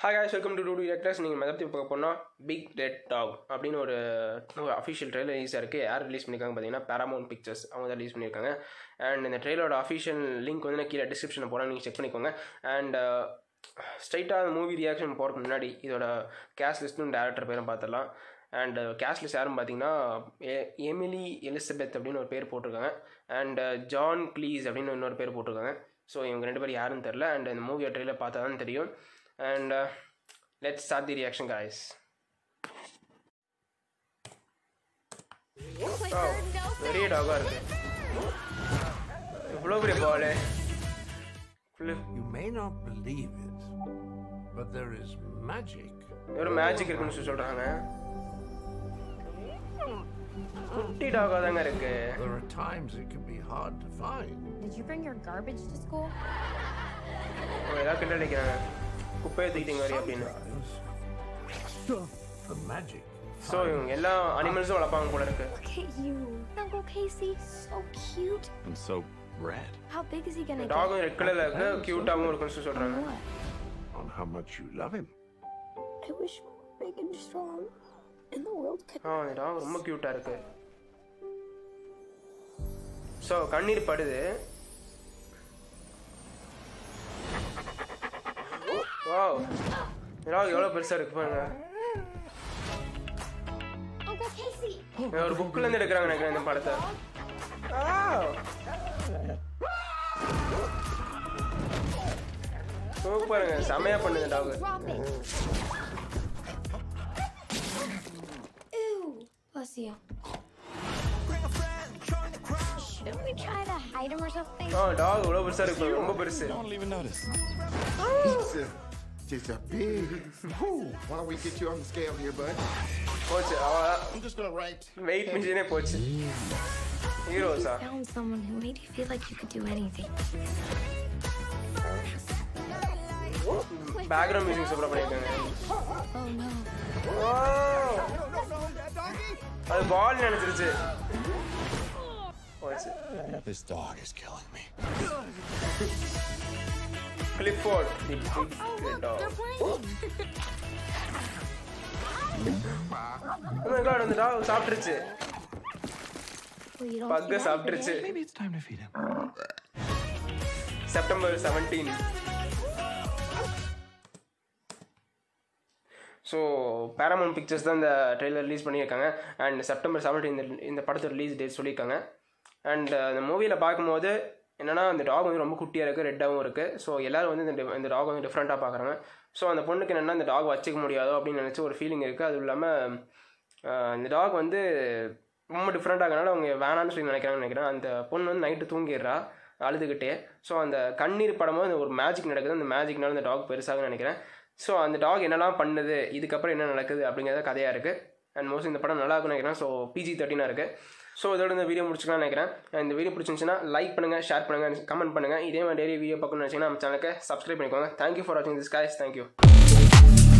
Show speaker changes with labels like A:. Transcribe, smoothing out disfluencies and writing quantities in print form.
A: Hi guys, welcome to Dudu Directors. நீங்கள் மதப்பத்தி பார்க்க போனால் பிக் டெட் டாக் அப்படின்னு ஒரு அஃபிஷியல் ட்ரெய்லர் ரிலீஸ் இருக்குது. யார் ரிலீஸ் பண்ணியிருக்காங்க பார்த்தீங்கன்னா பேராமவுண்ட் பிக்சர்ஸ் அவங்க தான் ரிலீஸ் பண்ணியிருக்காங்க. அண்ட் இந்த ட்ரெய்லரோட அஃபிஷியல் லிங்க் வந்து நான் கீழே டிஸ்கிரிப்ஷனில் போகிறேன், நீங்கள் செக் பண்ணிக்கோங்க. அண்ட் ஸ்ட்ரைட்டாக அந்த மூவி ரியாக்ஷன் போகிறதுக்கு முன்னாடி இதோட கேஸ்ட் லிஸ்ட்டும் டேரக்டர் பேரும் பார்த்துடலாம். அண்ட் கேஸ்ட் லிஸ்ட் யாருன்னு பார்த்தீங்கன்னா எமிலி எலிசபெத் அப்படின்னு ஒரு பேர் போட்டிருக்காங்க. அண்ட் ஜான் க்ளீஸ் அப்படின்னு இன்னொரு பேர் போட்டிருக்காங்க. ஸோ இவங்க ரெண்டு பேர் யாருன்னு தெரில. அண்ட் இந்த மூவியோட ட்ரெய்லர் பார்த்தா தான் தெரியும். And let's start the reaction, guys. Oh, very dog irukku. Ivlo big ball.
B: You may not believe it, but there is magic.
A: There magic irukku சொல்றாங்க. குட்டி டாக் தாங்க இருக்கு.
B: There are times it can be hard to find.
C: Did you bring your garbage to school?
A: எல்லாம் கிட்ட நிக்கிறாங்க. குப்பையை தூக்கிட்டீங்க வரி அப்படின்னு.
B: The magic.
A: So இவங்க எல்லா அனிமல்ஸும் வளர்ப்பாங்க போல இருக்கு.
C: Look at you, Uncle Casey, so cute.
D: I'm so red.
C: How big is he gonna get?
A: Dog red கலர்ல இருக்கு, கியூட்டாவும் இருக்குன்னு சொல்றாங்க.
B: On how much you love him.
C: I wish we were big and strong and the world could.
A: இந்த dog ரொம்ப கியூட்டா இருக்கு. So கண்ணீர் படுது. வாவ், டாக் எவ்வளவு பெருசா இருக்கு பாருங்க.
C: Uncle Casey.
A: ஒரு புக்ல இருந்து எடுக்கறாங்க நினைக்கிறேன் இந்த படத்தை. சூப்பருங்க, செமையா பண்ணுது dog.
C: Ew, bless you. Shouldn't we try to hide him or something?
A: Dog எவ்வளவு பெருசா இருக்கு, ரொம்ப பெருசு.
D: Don't even notice.
E: It's a big. Why don't we get you on the scale here, bud?
A: போச்சு,
E: I'm just gonna write.
A: Weight மிஷினே போச்சு. ஹீரோஸா?
C: Found someone who made you feel like you could do anything.
A: Background music சூப்பரா பண்ணிருக்காங்க.
C: Oh no.
A: அது பால் நினைச்சிருச்சு. போச்சு.
D: This dog is killing me.
A: Clifford, the big dog.
C: They're playing.
A: Oh my god, அந்த dog சாப்பிட்டுருச்சு.
C: Well, you don't
A: பக்க
C: see that
A: சாப்பிட்டுருச்சு.
C: today.
D: Maybe it's time to feed him.
A: September 17. So Paramount Pictures தான் இந்த trailer release பண்ணியிருக்காங்க. And September 17 இந்த படத்தோட release date சொல்லியிருக்காங்க. அண்ட் இந்த மூவியில் பார்க்கும்போது என்னென்னா அந்த டாக் வந்து ரொம்ப குட்டியாக இருக்குது, ரெட்டாகவும் இருக்குது. ஸோ எல்லோரும் வந்து இந்த டாக் வந்து டிஃப்ரெண்ட்டாக பார்க்குறாங்க. ஸோ அந்த பொண்ணுக்கு என்னென்னா இந்த டாக் வச்சுக்க முடியாதோ அப்படின்னு நினச்சி ஒரு ஃபீலிங் இருக்குது. அதுவும் இல்லாமல் இந்த டாக் வந்து ரொம்ப டிஃப்ரெண்ட்டாகனால அவங்க வேணான்னு சொல்லி நினைக்கிறேன். அந்த பொண்ணு வந்து நைட்டு தூங்கிடுறா அழுதுகிட்டே. ஸோ அந்த கண்ணீர் படமும் அந்த ஒரு மேஜிக் நடக்குது. அந்த மேஜிக்னால அந்த டாக் பெருசாக நினைக்கிறேன். ஸோ அந்த டாக் என்னெல்லாம் பண்ணுது, இதுக்கப்புறம் என்ன நடக்குது அப்படிங்கிறத கதையாக இருக்குது. அண்ட் மோஸ்ட்லி இந்த படம் நல்லா இருக்குன்னு நினைக்கிறேன். ஸோ PG-13 இருக்குது. ஸோ இதோட இந்த வீடியோ முடிச்சுக்கலாம்னு நினைக்கிறேன். இந்த வீடியோ பிடிச்சிருந்துச்சுன்னா லைக் பண்ணுங்கள், ஷேர் பண்ணுங்கள், கமெண்ட் பண்ணுங்கள். இதே மாதிரி டெய்லி வீடியோ பார்க்கணும்னு நினச்சிங்கன்னா நம்ம சேனலுக்கு சப்ஸ்கிரைப் பண்ணிக்கோங்க. தேங்க்யூ ஃபார் வாட்சிங் திஸ் கைஸ். தேங்க்யூ.